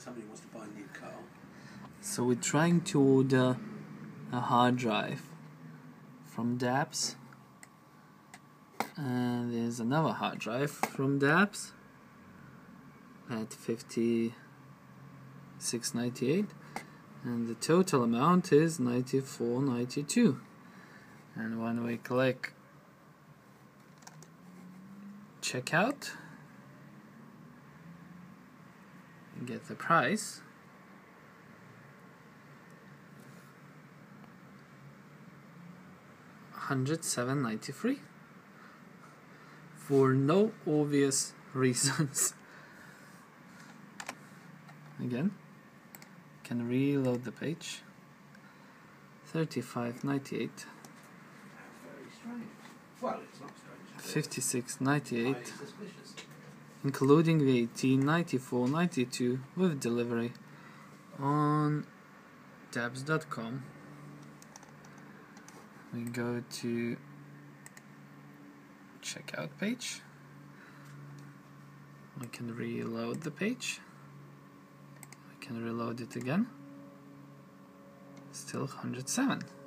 Somebody wants to buy a new car. So we're trying to order a hard drive from Dabs, and there's another hard drive from Dabs at $56.98, and the total amount is $94.92. And when we click checkout and get the price, $107.93 for no obvious reasons. Again, can reload the page. $35.98. Very strange. Well, it's not strange. $56.98, Highly suspicious. including VAT. $94.92 with delivery on dabs.com. We go to checkout page. We can reload the page. We can reload it again. Still 107.